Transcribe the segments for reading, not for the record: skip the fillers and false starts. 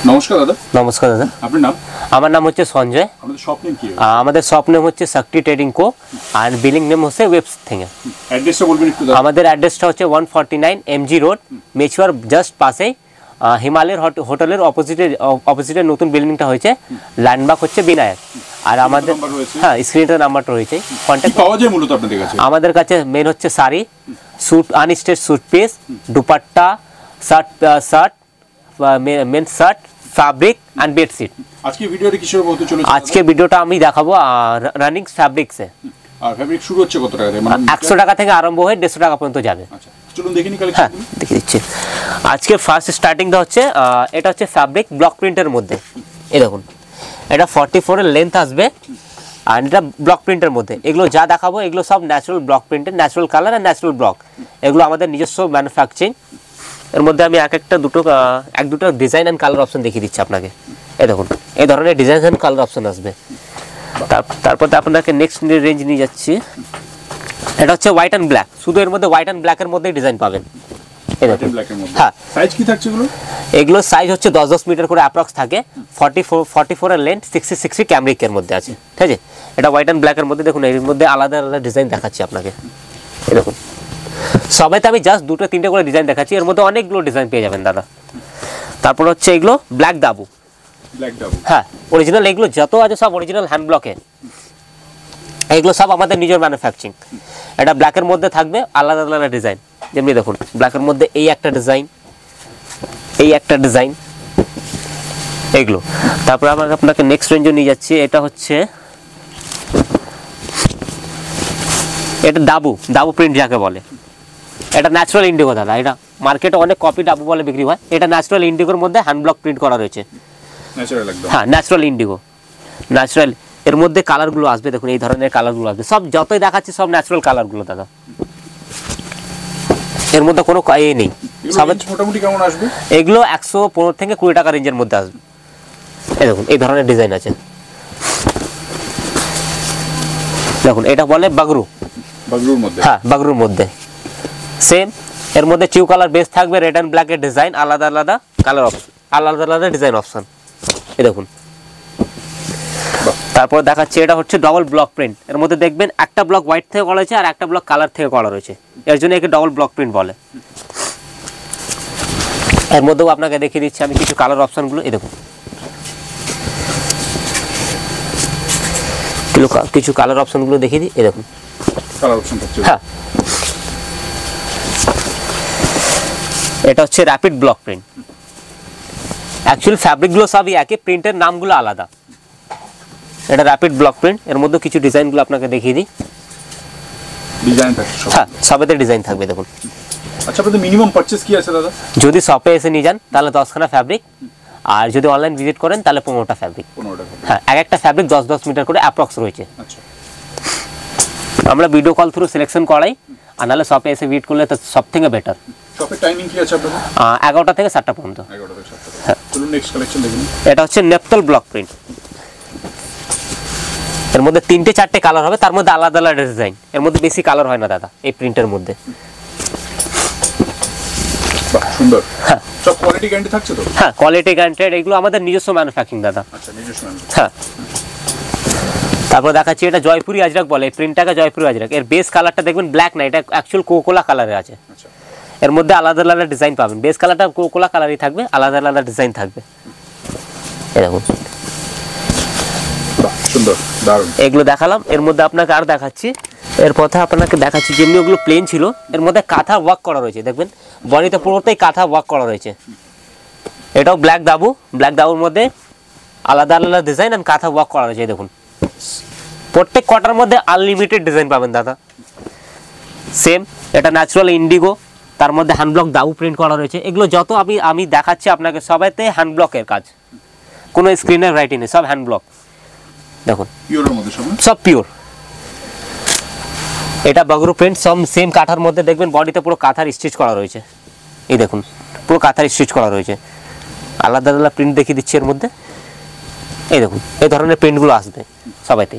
নমস্কার দাদা। নমস্কার দাদা। আপনার নাম? আমার নাম হচ্ছে সঞ্জয়। আমাদের শপ নেম কি? আমাদের শপ নেম হচ্ছে শক্তি ট্রেডিং কো আর বিলিং নেম হচ্ছে ওয়েবস থেকে। অ্যাড্রেসটা বলবেন একটু দাদা। আমাদের অ্যাড্রেসটা হচ্ছে 149 এমজি রোড, মেচুয়ার জাস্ট পাশেই হিমালয়ের হোটেলের অপোজিটে নতুন বিল্ডিংটা হয়েছে, ল্যান্ডমার্ক হচ্ছে বিনায়ক। আর আমাদের হ্যাঁ স্ক্রিনের নাম্বারটা রয়েছে। কন্ট্যাক্ট পাওয়া যায় মূলত আপনাদের কাছে? আমাদের কাছে মেন হচ্ছে sari, suit, unstitch suit piece, dupatta, shirt, men shirt, fabric and bedsheet. আজকে ভিডিওটা কিসের বলতে চলেছে? আজকে ভিডিওটা আমি দেখাবো রানিং ফ্যাব্রিক্সে। আর ফ্যাব্রিক শুরু হচ্ছে কত টাকা থেকে? মানে 100 টাকা থেকে আরম্ভ হয়ে 150 টাকা পর্যন্ত যাবে। আচ্ছা চলুন দেখে নি কালেকশন। দেখে দিচ্ছি। আজকে ফার্স্ট স্টার্টিংটা হচ্ছে এটা হচ্ছে ফ্যাব্রিক ব্লক প্রিন্টের মধ্যে। এই দেখুন, এটা 44 এর লেন্থ আসবে আর এটা ব্লক প্রিন্টের মধ্যে। এগুলো যা দেখাবো এগুলো সব ন্যাচারাল ব্লক প্রিন্টের, ন্যাচারাল কালার আর ন্যাচারাল ব্লক। এগুলো আমাদের নিজস্ব ম্যানুফ্যাকচারিং। এর মধ্যে আমি এক দুটো ডিজাইন এন্ড কালার অপশন দেখিয়ে দিচ্ছি আপনাকে। এই দেখুন, এই ধরনের ডিজাইন এন্ড কালার অপশন আসবে। তারপর আপনাকে নেক্সট রেঞ্জ নিয়ে যাচ্ছি। এটা হচ্ছে হোয়াইট এন্ড ব্ল্যাক, শুধু এর মধ্যে হোয়াইট এন্ড ব্ল্যাকের মধ্যে ডিজাইন পাবেন। এই দেখুন ব্ল্যাকের মধ্যে। হ্যাঁ, সাইজ কি থাকছে এগুলো? এগুলো সাইজ হচ্ছে 10 মিটার করে অ্যাপ্রক্স থাকে। 44 এর লেন্থ, 60 ক্যামরিকের মধ্যে আছে। ঠিক আছে, এটা হোয়াইট এন্ড ব্ল্যাকের মধ্যে। দেখুন এর মধ্যে আলাদা আলাদা ডিজাইন দেখাচ্ছি আপনাকে। এই দেখুন, সবাইতে আমি জাস্ট 2-3টে করে ডিজাইন দেখাচ্ছি, এর মধ্যে অনেকগুলো ডিজাইন পেয়ে যাবেন দাদা। তারপর হচ্ছে এগুলো ব্ল্যাক দাবু। হ্যাঁ, অরিজিনাল এগুলো যত আছে সব অরিজিনাল হ্যান্ড ব্লকে। এগুলো সব আমাদের নিজের ম্যানুফ্যাকচারিং। এটা ব্ল্যাকের মধ্যে থাকবে আলাদা আলাদা ডিজাইন। যেমনি দেখুন ব্ল্যাকের মধ্যে এই একটা ডিজাইন, এই একটা ডিজাইন, এগুলো। তারপর আমরা আপনাকে নেক্সট রেঞ্জে নিয়ে যাচ্ছি। এটা হচ্ছে এটা দাবু প্রিন্ট যাকে বলে। এটা ন্যাচারাল ইন্ডিগো দাদা। এটা মার্কেটে অনেক কপি ডাবু বলে বিক্রি হয়। এটা ন্যাচারাল ইন্ডিগোর মধ্যে হ্যান্ড ব্লক প্রিন্ট করা রয়েছে। ন্যাচারাল একদম। হ্যাঁ, ন্যাচারাল ইন্ডিগো, ন্যাচারাল। এর মধ্যে কালারগুলো আসবে, দেখুন এই ধরনের কালারগুলো আসবে। সব যতই দেখাচ্ছি সব ন্যাচারাল কালারগুলো দাদা। এর মধ্যে কোনো নেই। মোটামুটি কেমন আসবে? এগুলো 115 থেকে 20 টাকা রেঞ্জের মধ্যে আসবে। এই দেখুন এই ধরনের ডিজাইন আছে। দেখুন এটা বলে বাগরুর মধ্যে। হ্যাঁ, বাগরুর মধ্যে সেম। এর মধ্যে টিউ কালার বেস থাকবে, রেড এন্ড ব্ল্যাক এর ডিজাইন, আলাদা আলাদা কালার অপশন, আলাদা আলাদা ডিজাইন অপশন। এই দেখুন। তারপর দেখাচ্ছি এটা হচ্ছে ডবল ব্লক প্রিন্ট। এর মধ্যে দেখবেন একটা ব্লক হোয়াইট থেকে করা হয়েছে আর একটা ব্লক কালার থেকে করা রয়েছে, এর জন্য একে ডবল ব্লক প্রিন্ট বলে। এর মধ্যেও আপনাকে দেখিয়ে দিচ্ছি আমি কিছু কালার অপশনগুলো। এই দেখুন কিছু কালার অপশনগুলো দেখিয়ে দিই। এই দেখুন কালার অপশন। হ্যাঁ, এটা হচ্ছে র্যাপিড ব্লক প্রিন্ট। অ্যাকচুয়ালি ফ্যাব্রিকগুলো সবই একই, প্রিন্টের নামগুলো আলাদা। এটা র্যাপিড ব্লক প্রিন্ট। এর মধ্যে কিছু ডিজাইনগুলো আপনাকে দেখিয়ে দিই। ডিজাইন থাকবে? হ্যাঁ, সবেতে ডিজাইন থাকবে। দেখুন। আচ্ছা, আপনাদের মিনিমাম পারচেজ কি আছে দাদা? যদি শপে এসে নিয়ে যান তাহলে 10খানা ফ্যাব্রিক, আর যদি অনলাইন ভিজিট করেন তাহলে 15টা ফ্যাব্রিক। হ্যাঁ, একটা ফ্যাব্রিক 10 মিটার করে অ্যাপ্রক্স রয়েছে। আচ্ছা, আমরা ভিডিও কল থ্রু সিলেকশন করাই, আর নাহলে শপে এসে ভিজিট করলে তো সব থেকে বেটার। শপের টাইমিং কি আছে আপনাদের? 11টা থেকে 7টা পর্যন্ত। 11টা থেকে 7টা। হ্যাঁ, চলুন নেক্সট কালেকশন দেখুন। এটা হচ্ছে নেপটল ব্লক প্রিন্ট। এর মধ্যে 3-4টে কালার হবে, তার মধ্যে আলাদা আলাদা ডিজাইন। এর মধ্যে বেশি কালার হয় না দাদা এই প্রিন্টের মধ্যে। সুন্দর। হ্যাঁ, সব কোয়ালিটি গ্যারান্টি থাকছে তো? হ্যাঁ, কোয়ালিটি গ্যারান্টেড। এগুলো আমাদের নিজস্ব ম্যানুফ্যাকচারিং দাদা। আচ্ছা, নিজস্ব ম্যানুফ্যাকচারিং। হ্যাঁ। তারপর দেখাচ্ছি এটা জয়পুরি আজরাক বলে। এই প্রিন্টটাকে জয়পুরি আজরাক। এর বেস কালারটা দেখবেন ব্ল্যাক না, এটা অ্যাকচুয়াল কোকোলা কালারে আছে। আচ্ছা, এর মধ্যে আলাদা আলাদা ডিজাইন পাবেন। বেস কালারটা কোকোলা কালারই থাকবে, আলাদা আলাদা ডিজাইন থাকবে। এই দেখুন সুন্দর, দারুণ। এগুলো দেখালাম। এর মধ্যে আপনাকে আর দেখাচ্ছি। এর পথে আপনাকে দেখাচ্ছি যেমনি ওগুলো প্লেন ছিল, এর মধ্যে কাঁথা ওয়ার্ক করা রয়েছে। দেখবেন বডিতে পুরোটাই কাঁথা ওয়ার্ক করা রয়েছে। এটাও ব্ল্যাক দাবুর মধ্যে আলাদা আলাদা ডিজাইন আর কাঁথা ওয়ার্ক করা রয়েছে। দেখুন প্রত্যেক কটার মধ্যে আনলিমিটেড ডিজাইন পাবেন দাদা। সেম, এটা ন্যাচারাল ইন্ডিগো, তার মধ্যে হ্যান্ড ব্লক দাবু প্রিন্ট করা রয়েছে। এগুলো যত আমি দেখাচ্ছি আপনাকে সবাইতে হ্যান্ড ব্লকের কাজ, কোনো স্ক্রিনের রাইটিং নেই, সব হ্যান্ড ব্লক। দেখুন পিওরের মধ্যে সব পিওর। এটা বাগরু প্রিন্ট, সব সেম কাঁথার মধ্যে। দেখবেন বডিতে পুরো কাঁথার স্টিচ করা রয়েছে। এই দেখুন পুরো কাঁথার স্টিচ করা রয়েছে। আলাদা আলাদা প্রিন্ট দেখিয়ে দিচ্ছি এর মধ্যে। এই দেখুন এই ধরনের প্রিন্টগুলো আসবে সবাইতে।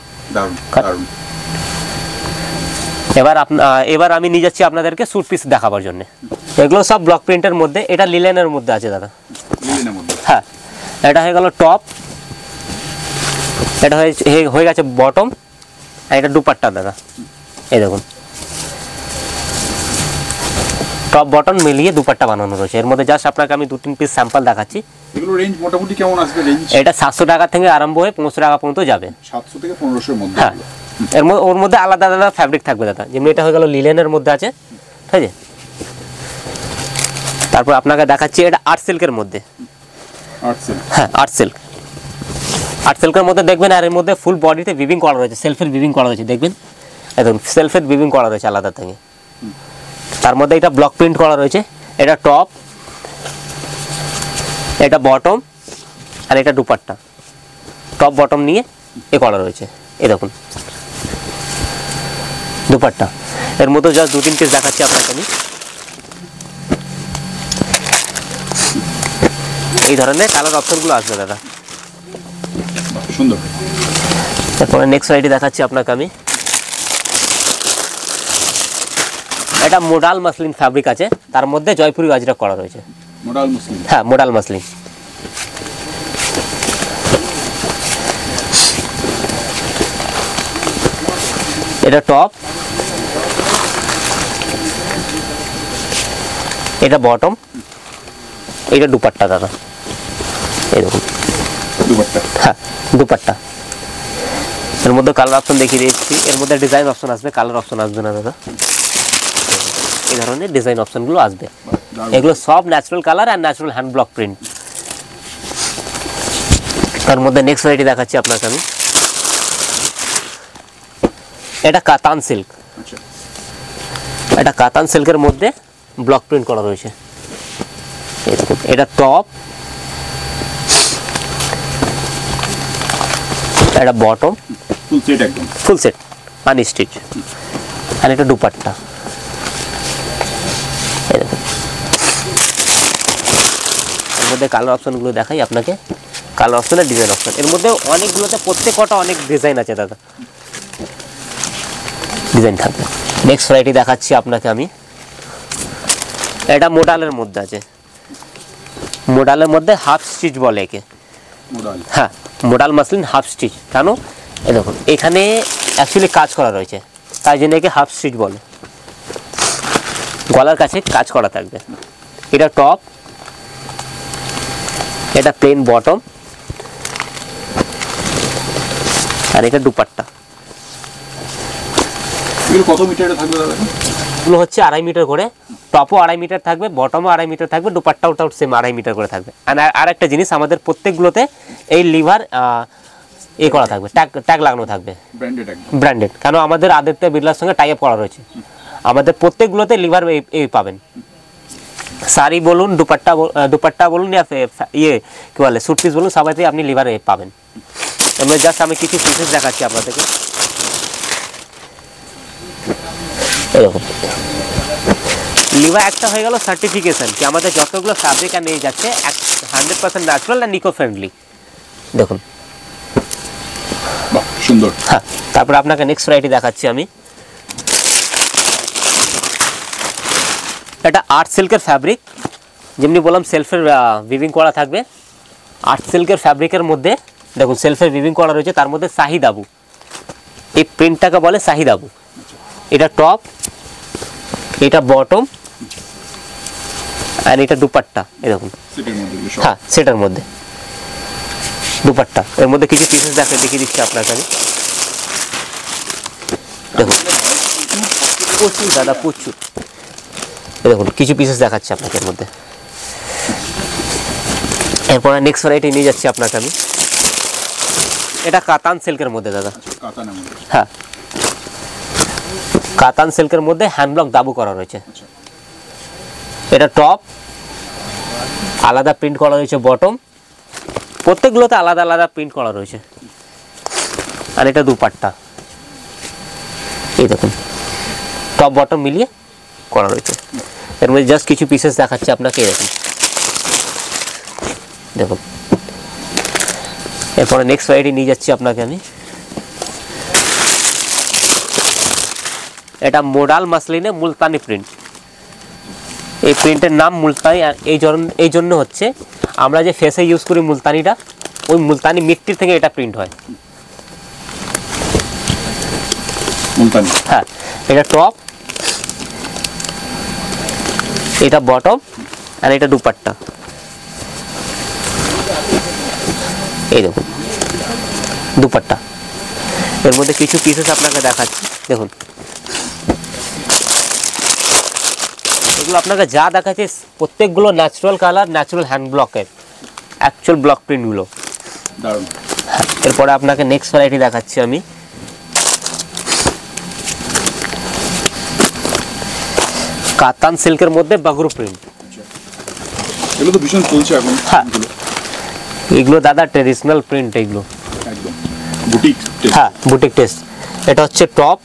এবার আমি নিয়ে যাচ্ছি আপনাদেরকে স্যুট পিস দেখাবার জন্য। এগুলো সব ব্লক প্রিন্টের মধ্যে। এটা লিলেনের মধ্যে আছে দাদা। লিলেনের মধ্যে। হ্যাঁ, এটা হয়ে গেল টপ, এটা হয়ে গেছে বটম, আর এটা দুপাট্টা দাদা। এই দেখুন টপ বটম মিলিয়ে দুপাট্টা বানানো রয়েছে। এর মধ্যে জাস্ট আপনাকে আমি 2-3 পিস স্যাম্পল দেখাচ্ছি। এগুলো রেঞ্জ মোটামুটি কেমন আসবে রেঞ্জ? এটা 700 টাকা থেকে আরম্ভ হয়ে 1500 টাকা পর্যন্ত যাবে। 700 থেকে 1500 এর মধ্যে। হ্যাঁ, ওর মধ্যে আলাদা আলাদা ফ্যাব্রিক থাকবে দাদা। যেমনি এটা হয়ে গেল লিলেনের মধ্যে আছে, ঠিক আছে। তারপর আপনাকে দেখাচ্ছি এটা আর্ট সিল্কের মধ্যে। Art silk? হ্যাঁ, আর্ট সিল্ক। আর্ট সিল্কের মধ্যে দেখবেন, আর এর মধ্যে ফুল বডিতে উইভিং করা রয়েছে, সেলফের উইভিং করা রয়েছে, দেখবেন একদম সেলফের উইভিং করা রয়েছে আলাদা থেকে। তার মধ্যে এটা ব্লক প্রিন্ট করা রয়েছে। এটা টপ, এটা বটম, আর এটা দুপাট্টা। টপ বটম নিয়ে এ করা রয়েছে। এই দেখুন দুপাট্টা। এর মধ্যে জাস্ট 2-3 পিস দেখাচ্ছি আপনাকে আমি। এই ধরনের কালার অপশনগুলো আসবে দাদা। সুন্দর। তারপরে নেক্সট ভ্যারাইটি দেখাচ্ছি আপনাকে আমি। এটা মোডাল মাসলিন ফ্যাব্রিক আছে, তার মধ্যে জয়পুরি গাজরা করা রয়েছে। Modal muslin? হ্যাঁ, মোডাল মাসলিন। এটা টপ, এটা বটম, এটা দুপাট্টা দাদা। এই দেখুন দুপাট্টা? হ্যাঁ, দুপাট্টা। এর মধ্যে কালার অপশন দেখিয়ে দিয়েছি। এর মধ্যে ডিজাইন অপশন আসবে, কালার অপশন আসবে না দাদা। এই ধরনের ডিজাইন অপশনগুলো আসবে। এগুলো সব ন্যাচারাল কালার আর ন্যাচারাল হ্যান্ড ব্লক প্রিন্ট। তার মধ্যে নেক্সট ভ্যারাইটি দেখাচ্ছি আপনাকে আমি। এটা কাতান সিল্ক। আচ্ছা। এটা কাতান সিল্কের মধ্যে ব্লক প্রিন্ট করা রয়েছে। এই দেখুন এটা টপ, এটা বটম, ফুল সেট একদম? ফুল সেট আনস্টিচ, আর এটা দুপাট্টা। এই দেখুন এর মধ্যে কালার অপশনগুলো দেখাই আপনাকে। কালার অপশন আর ডিজাইন অপশন, এর মধ্যে অনেকগুলোতে প্রত্যেকটা অনেক ডিজাইন আছে দাদা, ডিজাইন থাকবে। নেক্সট ভ্যারাইটি দেখাচ্ছি আপনাকে আমি। এটা মোডালের মধ্যে আছে। মোডালের মধ্যে হাফ স্টিচ বলে একে। মোডাল? হ্যাঁ, মোডাল মাসলিন হাফ স্টিচ। কেন? এই দেখুন এখানে অ্যাকচুয়ালি কাজ করা রয়েছে, তাই জন্য একে হাফ স্টিচ বলে। গলার কাছে কাজ করা থাকবে। এটা টপ, এটা প্লেন বটম, আর এটা দুপাট্টা। এগুলো কত মিটারে থাকবে দাদা? এগুলো হচ্ছে 2.5 মিটার করে। টপও 2.5 মিটার থাকবে, বটমও 2.5 মিটার থাকবে, দুপাট্টাও সেম 2.5 মিটার করে থাকবে। আর একটা জিনিস, আমাদের প্রত্যেকগুলোতে এই লিভার এ করা থাকবে, ট্যাগ লাগানো থাকবে, ব্র্যান্ডেড একদম? ব্র্যান্ডেড। কেন আমাদের আদিত্য বিড়লার সঙ্গে টাই আপ করা রয়েছে। আমাদের প্রত্যেকগুলোতে লিভার এই পাবেন। শাড়ি বলুন, দুপাট্টা বলুন, ইয়ে কি বলে স্যুট পিস বলুন, সবাইতেই আপনি লিভার পাবেন। এমনি জাস্ট আমি কিছু পিসেস দেখাচ্ছি আপনাদেরকে। এরকম লিভার একটা হয়ে গেল সার্টিফিকেশন, কি আমাদের যতগুলো ফ্যাব্রিক নিয়ে যাচ্ছে 100% ন্যাচারাল আর ইকো ফ্রেন্ডলি। দেখুন বাহ সুন্দর। হ্যাঁ, তারপর আপনাকে নেক্সট ভ্যারাইটি দেখাচ্ছি আমি। এটা আর্ট সিল্কের ফ্যাব্রিক, যেমনি বললাম সেলফের উইভিং করা থাকবে। আর্ট সিল্কের ফ্যাব্রিকের মধ্যে দেখুন সেলফের উইভিং করা রয়েছে, তার মধ্যে শাহিদ আবু, এই প্রিন্টটাকে বলে শাহিদ আবু। এটা টপ, এটা বটম, আর এটা দুপাট্টা। এই দেখুন হ্যাঁ, সেটার মধ্যে দুপাট্টা। এর মধ্যে কিছু পিসেস দেখিয়ে দিচ্ছি আপনাকে আমি। দেখুন প্রচুর দাদা, প্রচুর। দেখুন কিছু পিসেস দেখাচ্ছি আপনাকে এর মধ্যে। এরপরে নেক্সট ভ্যারাইটি নিয়ে যাচ্ছি আপনাকে আমি। এটা কাতান সিল্কের মধ্যে দাদা। হ্যাঁ, কাতান সিল্কের মধ্যে হ্যান্ডব্লক দাবু করা রয়েছে। এটা টপ, আলাদা প্রিন্ট করা রয়েছে বটম, প্রত্যেকগুলোতে আলাদা আলাদা প্রিন্ট করা রয়েছে। আর এটা দুপাট্টা। এই দেখুন টপ বটম মিলিয়ে করা রয়েছে। এর মধ্যে জাস্ট কিছু পিসেস দেখাচ্ছি আপনাকে। এরকম দেখুন। এরপরে নেক্সট ভ্যারাইটি নিয়ে যাচ্ছি আপনাকে আমি। এটা মোডাল মাসলিনে মুলতানি প্রিন্ট। এই প্রিন্টের নাম মুলতানি, এই জন্য হচ্ছে আমরা যে ফেসে ইউজ করি মুলতানিটা, ওই মুলতানি মিট্টির থেকে এটা প্রিন্ট হয়। মুলতানি। হ্যাঁ, এটা টপ, এটা বটম, আর এটা দুপাট্টা। এই দেখুন দুপাট্টা। এর মধ্যে কিছু পিসেস আপনাকে দেখাচ্ছি, দেখুন এগুলো আপনাকে যা দেখাচ্ছে প্রত্যেকগুলো ন্যাচারাল কালার, ন্যাচারাল হ্যান্ড ব্লকের অ্যাকচুয়াল ব্লক প্রিন্টগুলো। দারুণ। এরপরে আপনাকে নেক্সট ভ্যারাইটি দেখাচ্ছি আমি। কাতান সিল্কের মধ্যে বাগরু প্রিন্ট। এগুলো তো ভীষণ চলছে এখন। হ্যাঁ, এগুলো দাদা ট্রেডিশনাল প্রিন্ট এগুলো, একদম বুটিক। হ্যাঁ বুটিক টেস্ট। এটা হচ্ছে টপ,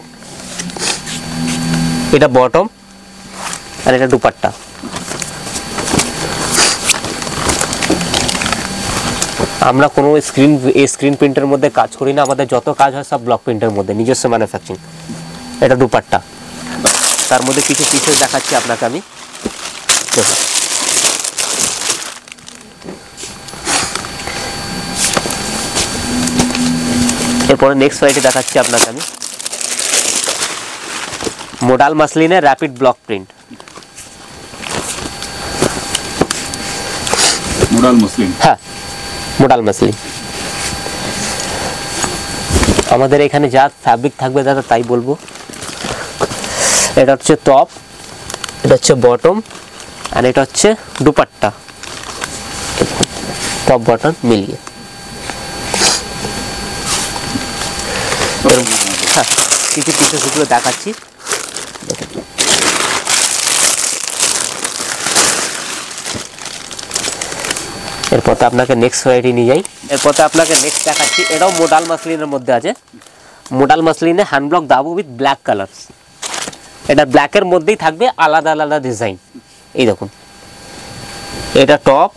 এটা বটম, আর এটা দুপাট্টা। আমরা কোনো স্ক্রিন প্রিন্টের মধ্যে কাজ করি না, আমাদের যত কাজ হয় সব ব্লক প্রিন্টের মধ্যে, নিজস্ব ম্যানুফ্যাকচারিং। এটা দুপাট্টা, তার মধ্যে কিছু পিসেস দেখাচ্ছি আপনাকে আমি, দেখুন এরপরে নেক্সট ভ্যারাইটি দেখাচ্ছি আপনাকে আমি। মোডাল মাসলিনের rapid block print. Modal muslin. হ্যাঁ, মোডাল মাসলিন। আমাদের এখানে যা ফ্যাব্রিক থাকবে দাদা তাই বলবো। এটা হচ্ছে টপ, এটা হচ্ছে বটম, আর এটা হচ্ছে দুপাট্টা, টপ বটম মিলিয়ে। হ্যাঁ, কিছু পিসেস এগুলো দেখাচ্ছি, এরপর তো আপনাকে নেক্সট ভ্যারাইটি নিয়ে যাই। এরপর তো আপনাকে নেক্সট দেখাচ্ছি, এটাও মোডাল মাসলিনের মধ্যে আছে। মোডাল মাসলিনে hand block dabu with black colour. এটা ব্ল্যাকের মধ্যেই থাকবে আলাদা আলাদা ডিজাইন। এই দেখুন এটা টপ,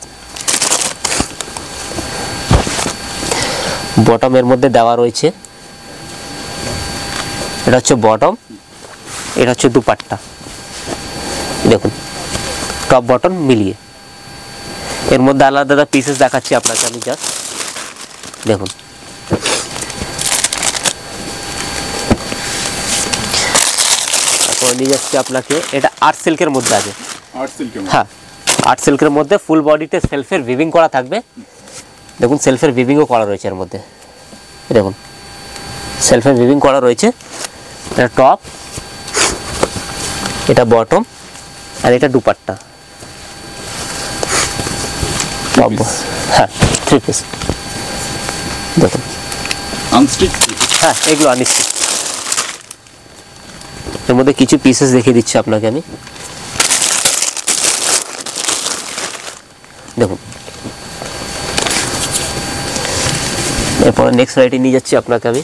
বটম এর মধ্যে দেওয়া রয়েছে। এটা হচ্ছে বটম, এটা হচ্ছে দুপাট্টা। দেখুন টপ বটম মিলিয়ে। এর মধ্যে আলাদা আলাদা পিসেস দেখাচ্ছি আপনাকে আমি, জাস্ট দেখুন। তারপর নিয়ে যাচ্ছি আপনাকে, এটা আর্ট সিল্কের মধ্যে আছে। হ্যাঁ, আর্ট সিল্কের মধ্যে ফুল বডিতে সেলফের উইভিং করা থাকবে। দেখুন সেলফের উইভিংও করা রয়েছে এর মধ্যে, দেখুন সেলফের উইভিং করা রয়েছে। এটা টপ, এটা বটম, আর এটা দুপাট্টা। হ্যাঁ, থ্রি পিস। দেখুন আনস্টিচ। হ্যাঁ, এগুলো আনস্টিচ। এর মধ্যে কিছু পিসেস দেখিয়ে দিচ্ছি আপনাকে আমি, দেখুন। এরপরে নেক্সট ভ্যারাইটি নিয়ে যাচ্ছি আপনাকে আমি,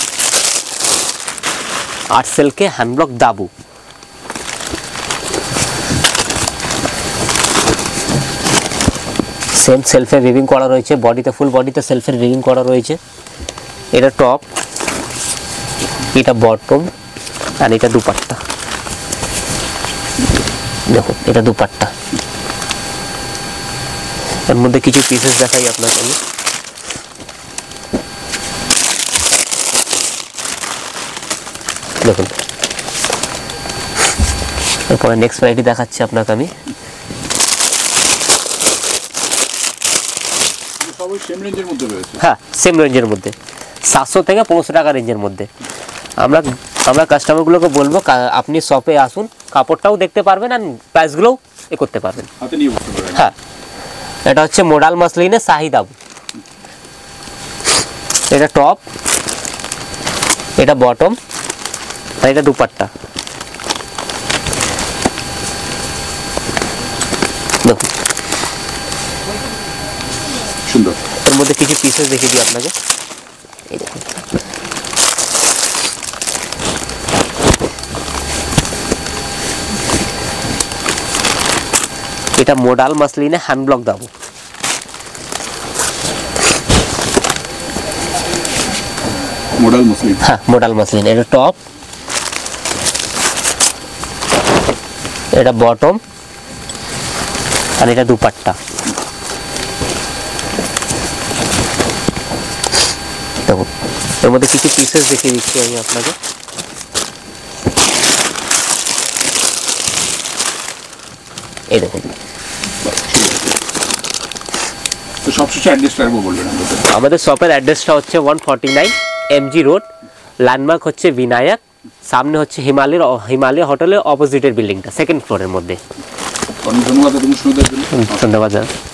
আর্ট সিল্কে হ্যান্ড ব্লক দাবু। সেম সেলফে উইভিং করা রয়েছে, বডিতে ফুল বডিতে সেলফের উইভিং করা রয়েছে। এটা টপ, এটা বটম, আর এটা দুপাট্টা। দেখুন এটা দুপাট্টা। এর মধ্যে কিছু পিসেস দেখাই আপনাকে আমি, দেখুন। এরপরে নেক্সট ভ্যারাইটি দেখাচ্ছি আপনাকে আমি। হ্যাঁ, সেম রেঞ্জের মধ্যে 700 থেকে 1500 টাকা রেঞ্জের মধ্যে। আমরা কাস্টমারগুলোকে বলবো আপনি শপে আসুন, কাপড়টাও দেখতে পারবেন আর প্রাইসগুলোও করতে পারবেন। হ্যাঁ, এটা হচ্ছে মোডাল মাসলিনে শাহি দাবু। এটা টপ, এটা বটম, আর এটা দুপাট্টা। দেখুন সুন্দর। এর মধ্যে কিছু পিসেস দেখিয়ে দিই আপনাকে, এই দেখুন। এটা মোডাল মাসলিনে hand block dabu. Modal muslin. হ্যাঁ, মোডাল মাসলিন। এটা টপ, এটা বটম, আর এটা দুপাট্টা। দেখুন এর মধ্যে কিছু পিসেস দেখিয়ে দিচ্ছি আমি আপনাকে। এই দেখুন তো সবশেষে অ্যাড্রেসটা একবার বলবেন আমাদের। আমাদের শপের অ্যাড্রেসটা হচ্ছে 149 MG রোড, ল্যান্ডমার্ক হচ্ছে বিনায়ক, সামনে হচ্ছে হিমালয় হোটেলের অপোজিটের বিল্ডিংটা, সেকেন্ড ফ্লোরের মধ্যে। অনেক ধন্যবাদ তুমি শুনে দেওয়ার জন্য। ধন্যবাদ।